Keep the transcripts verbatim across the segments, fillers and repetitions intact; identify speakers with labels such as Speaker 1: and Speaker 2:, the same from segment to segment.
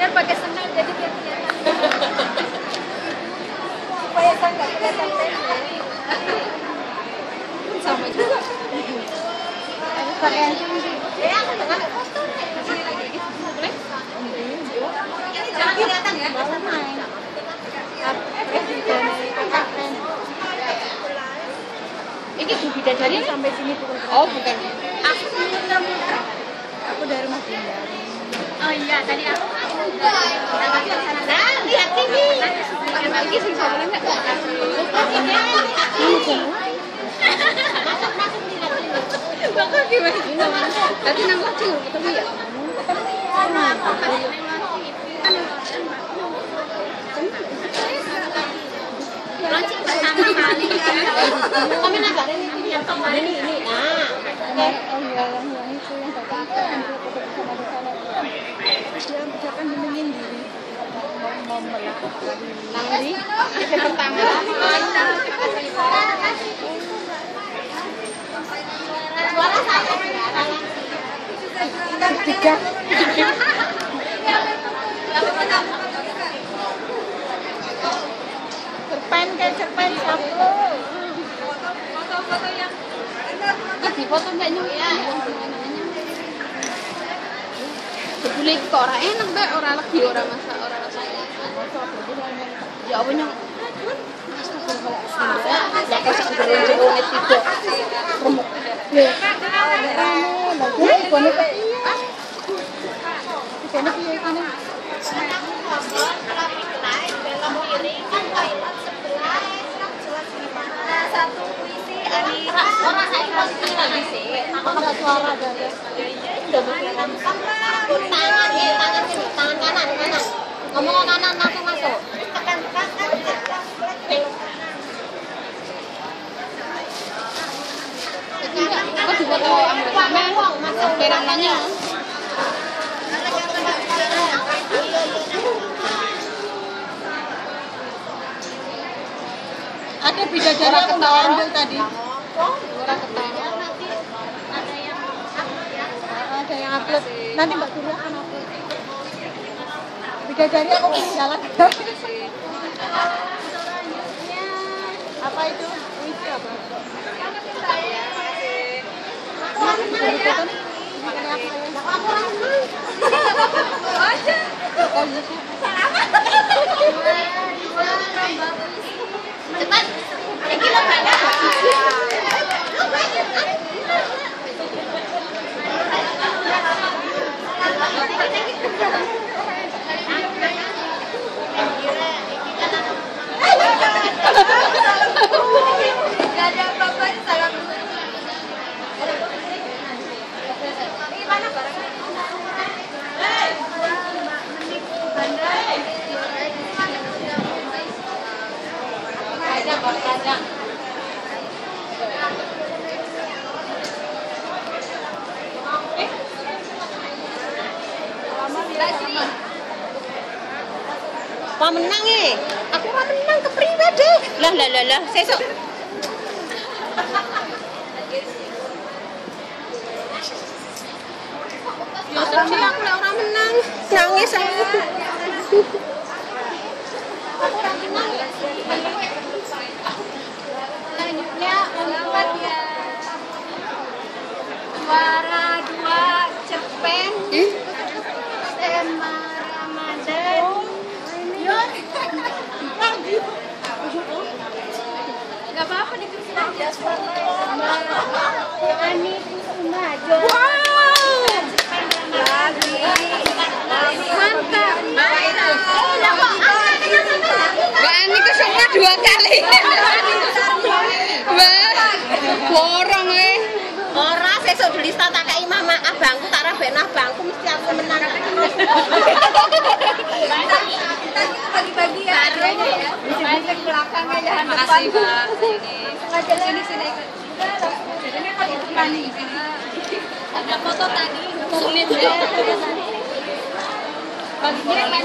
Speaker 1: Biar pakai sendal jadi biar kelihatan. Supaya saya nggak kelihatan pendek. Sama juga. Aku pakai yang tinggi. Ya, aku nggak pakai kostum. Sini lagi. Boleh? Jangan kelihatan ya. Mau main. Ini Bu Bidadari sampai sini pukul berapa?
Speaker 2: Oh, bukan.
Speaker 1: Aku aku dari rumah Dinda. Oh iya, tadi aku nah, lihat sini. Lagi sih soalnya enggak. Bapak gimana? Tadi nang lagi ketemu ya? Launching pertama kali. Kami nagarin ini yang kemarin ini. Nah, oke. Oh iya, yang yang itu yang datang foto bersama di sana. Dia jangan menengin diri. Mau melak lari. Yang pertama. Suara saya. Tiga. Cerpen kayak cerpen satu. Foto-foto yang di foto nggak nyuci ya. Boleh kok orang enak deh, orang lagi orang masak orang rasanya. Ya apa nyong? Ya kasih sebelum jauh tidak. Remuk. Ya. Bagus, boneka kayak iya. Boneka kayak gini. Satu puisi Anita. Orang saya posisi lagi sih. Aku nggak suara ada. Udah berjalan. Tangan ya, tangan sini, tangan kanan, kanan. Ngomong kanan langsung masuk. Tekan kanan, belok kanan. Aku juga tahu ambil masuk kerangannya. Ada bidadari aku nggak ambil tadi. Orang ketawa. Ada yang upload. Nanti Mbak Dulu akan upload. Bidadari aku pengen jalan. Apa itu? Puisi apa? Cepat, ini lo ada. Gak ada apa-apa, salam. Ini mana barangnya? Kadang-kadang. Wah menang eh, aku wah menang kepriwe deh. Lah lah lah lah, sesuk. Ya sedih aku lah orang menang. Nangis aku. Aku orang menang ya. Selanjutnya empat ya. Juara dua cerpen. Tema Ramadan. Gak apa-apa ditulis aja. Ani Kusumajo. Wow. Mantap. Mbak Ani Kusuma dua kali. Mbak, borong eh. Ora sesuk tulis tak kei mama abangku tak rabekno abangku mesti aku menang. Bagi-bagi ya. Main ke belakang aja depan. Makasih, Mbak. Sini sini ikut. Ini kalau depan nih. Ada foto tadi, sulit ya. Baginya main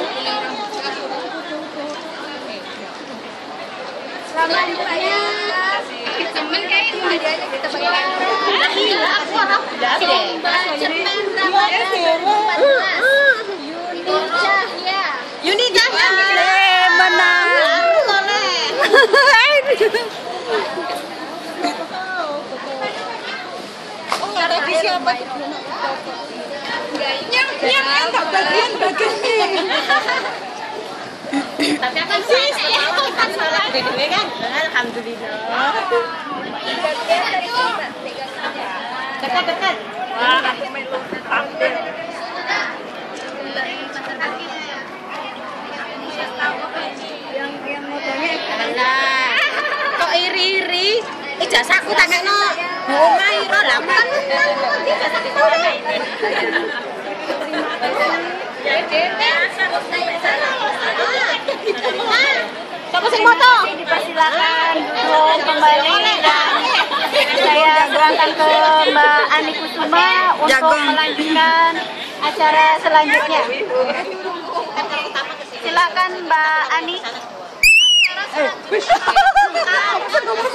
Speaker 1: selanjutnya temen kayak itu aja kita pakai iya aku orang lomba cerpen Ramadan dua ribu empat belas Yuni Cahya apa itu? Yang yang enggak bagian bagiannya. Tapi akan sih, kan salah dede kan. Alhamdulillah. Dekat-dekat. Wah, tampil. Yang yang motornya alah. Kok iri-iri? Ijazahku tak kena. Omah ira lah kan. Ijazah kita ora. Siapa sing moto? Dipersilakan duduk kembali dan saya berangkat ke Mbak Ani Kusuma untuk melanjutkan acara selanjutnya. Silakan Mbak Ani.